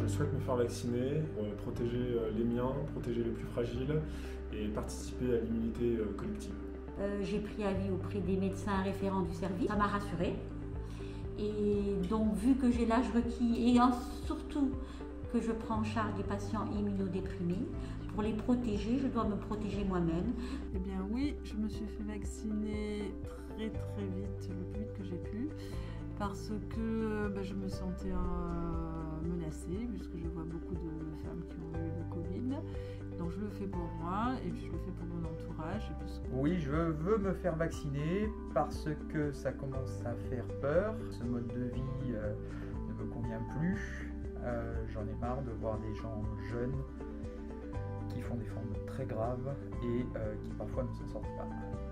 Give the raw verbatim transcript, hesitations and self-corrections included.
je souhaite me faire vacciner, euh, protéger les miens, protéger les plus fragiles et participer à l'immunité euh, collective. Euh, j'ai pris avis auprès des médecins référents du service, ça m'a rassurée. Et donc, vu que j'ai l'âge requis et surtout que je prends en charge des patients immunodéprimés, pour les protéger, je dois me protéger moi-même. Eh bien oui, je me suis fait vacciner très très vite, le plus vite que j'ai pu, parce que ben, je me sentais euh, menacée, puisque je vois beaucoup de femmes qui ont eu le Covid. Donc je le fais pour moi et puis je le fais pour mon entourage. Puisque... Oui, je veux me faire vacciner parce que ça commence à faire peur. Ce mode de vie euh, ne me convient plus. Euh, j'en ai marre de voir des gens jeunes qui font des formes très graves et euh, qui parfois ne s'en sortent pas.